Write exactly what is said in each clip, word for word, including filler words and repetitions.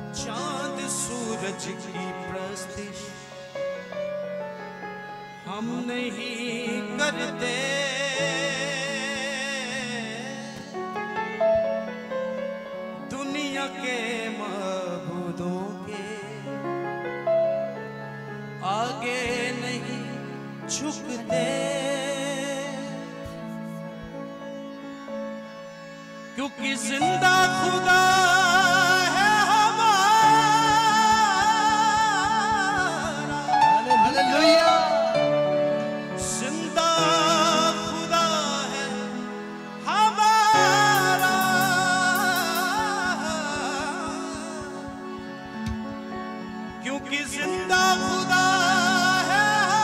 चांद सूरज की प्रस्तिश हम नहीं करते, दुनिया के मबूदों के आगे नहीं झुकते, क्योंकि जिंदा खुदा है हमारा। हालेलुया। जिंदा खुदा है हमारा, क्योंकि जिंदा खुदा है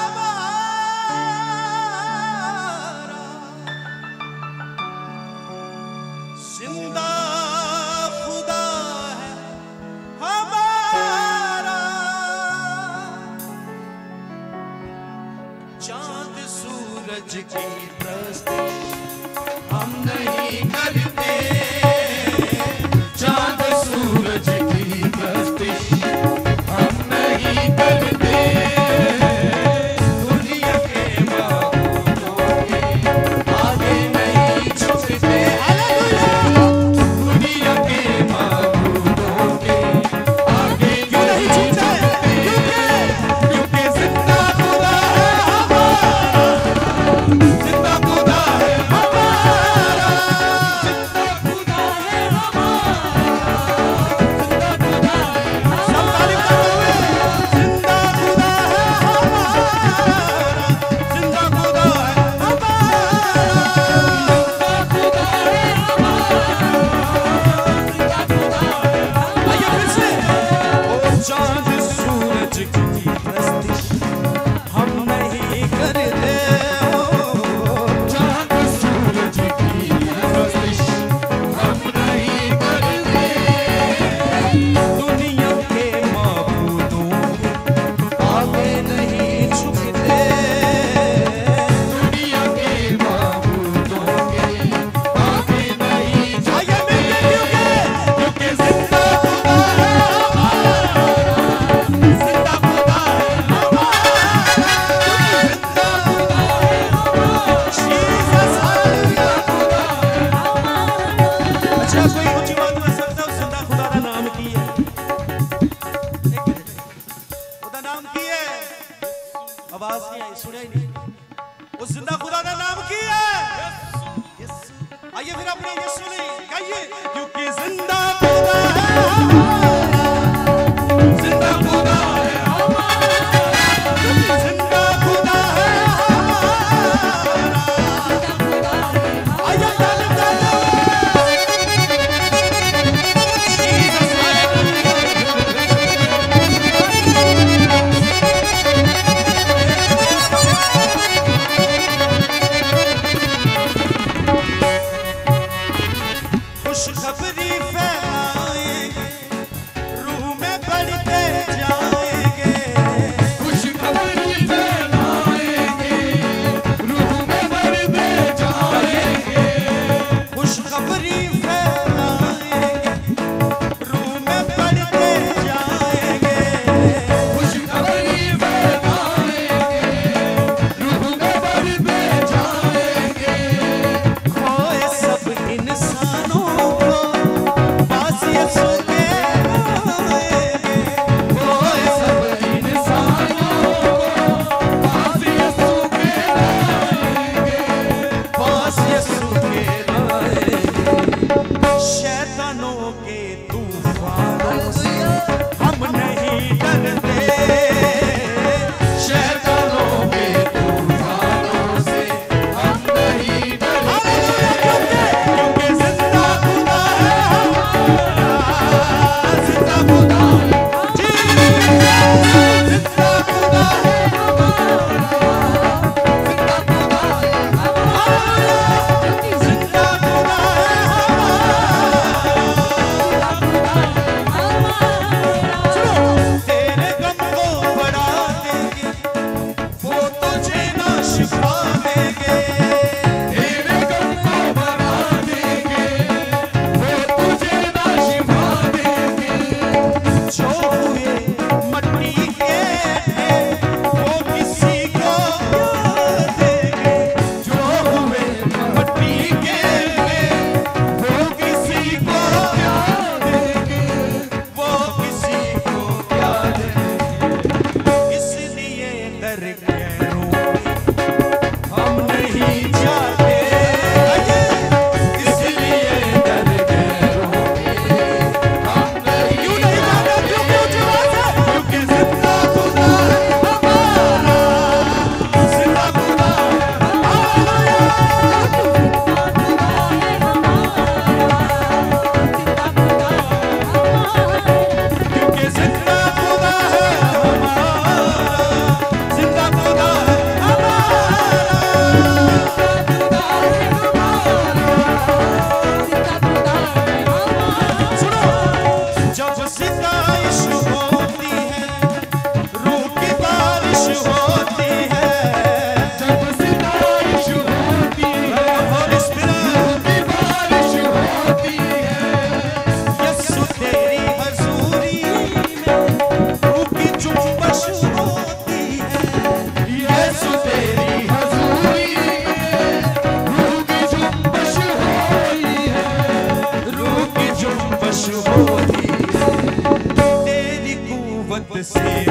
हमारा। जिंदा खुदा है हमारा। चांद सूरज की प्रस्तिश हम नहीं करते, चांद सूरज की प्रस्तिश हम नहीं करते, दुनिया के मबूदों के आगे नहीं झुकते। दुनिया के मबूदों के आगे क्यों नहीं झुकते? क्योंकि जिंदा खुदा है हमारा, जिंदा खुदा है हमारा, जिंदा खुदा है हमारा, जिंदा खुदा है। सब तारीफ करते हुए, जिंदा खुदा है हमारा, जिंदा खुदा है हमारा, जिंदा खुदा है हमारा। आइए फिर से। ओ चांद सूरज की प्रस्तिश हम नहीं करते, हो चांद सूरज की प्रस्तिश हम नहीं करते, दुनिया के मबूदों के आगे नहीं झुकते, दुनिया के मबूदों के आगे नहीं झुकते, क्योंकि जिंदा खुदा है हमारा, जिंदा खुदा है हमारा, जिंदा खुदा है हमारा। जीसस हालेलुया, खुदा है हमारा। अच्छा कोई ऊंची बात कर सकता है, जिंदा खुदा का नाम की है? एक मिनट, उसका नाम की है? आवाज नहीं आई, सुनाई नहीं। उस जिंदा खुदा का नाम की है? यीशु। आइए फिर अपने यीशु ने कहिए, क्योंकि जिंदा खुदा है हमारा, जिंदा खुदा है हमारा, जिंदा खुदा है हमारा। आइए ताली बजाते हुए। Jesus hallelujah. खुशखबरी फैलाएंगे, रूह में बढ़ते जाएंगे, खुशखबरी फैलाएंगे, रूह में बढ़ते जाएंगे, खुशखबरी फैलाएंगे, रूह में बढ़ते जाएंगे, खुशखबरी फैलाएंगे, रूह में बढ़ते जाएंगे, खोए सब इंसानों को पास यीशु के लाएंगे, खोए सब इंसानों को पास यीशु के लाएंगे, पास यीशु के लाएंगे। शैतानों के तूफानों से हम नहीं डरते, शैतानों के तूफानों से हम नहीं डरते, क्योंकि जिंदा खुदा है हमारा, जिंदा खुदा है जीसस, जिंदा खुदा है हमारा, जिंदा खुदा है हमारा, जिंदा खुदा है हमारा, जिंदा खुदा है हमारा। सुनो, तेरे जो हुए मट्टी के वो किसी को क्या देंगे, जो हुए मट्टी के वो किसी को क्या देंगे, वो किसी को क्या देंगे। इसलिए डर गैरों हम नहीं जाते, इसलिए डर गैरों हम नहीं क्यों नहीं जाते, क्योंकि ऊंची आवाज है, क्योंकि जिंदा खुदा है हमारा, जिंदा खुदा है क्योंकि जिंदा खुदा है हमारा, जिंदा खुदा है जब सिताइश होती है, रूह की बारिश होती है, जब सिताइश होती है, होली स्पिरिट की बारिश होती है, यीशु तेरी हजूरी में रूह की जुम्बश होती है, यीशु तेरी हजूरी में रूह की जुम्बश होती है, रूह की जुम्बश होती है, तेरी कुव्वत से